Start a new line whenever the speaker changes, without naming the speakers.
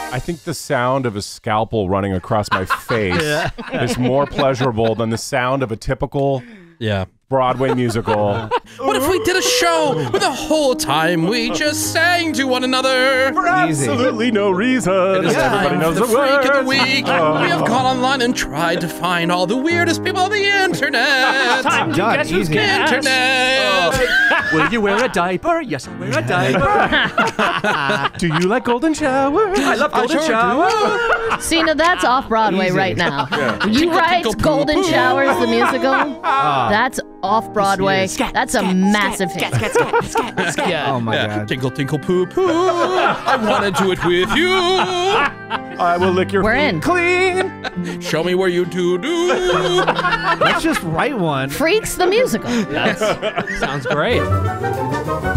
I think the sound of a scalpel running across my face is more pleasurable than the sound of a typical Broadway musical.
What if we did a show where the whole time we just sang to one another?
For absolutely no reason. Everybody knows the
Freak of the
words.
week. We have gone online and tried to find all the weirdest people on the internet.
Time to guess who's cat.
Internet.
Will you wear a diaper? Yes, I wear a diaper.
Do you like Golden Shower?
I love Golden Shower.
See, now that's off-Broadway right now. You write
Tinkle,
Golden
poo, poo.
Showers, the musical? That's off-Broadway. That's a massive hit.
Oh my God.
Tinkle, tinkle, poo, poo. I want to do it with you.
I will lick your
We're
feet
in.
clean.
Show me where you do.
Let's just write one.
Freaks the musical.
Sounds great.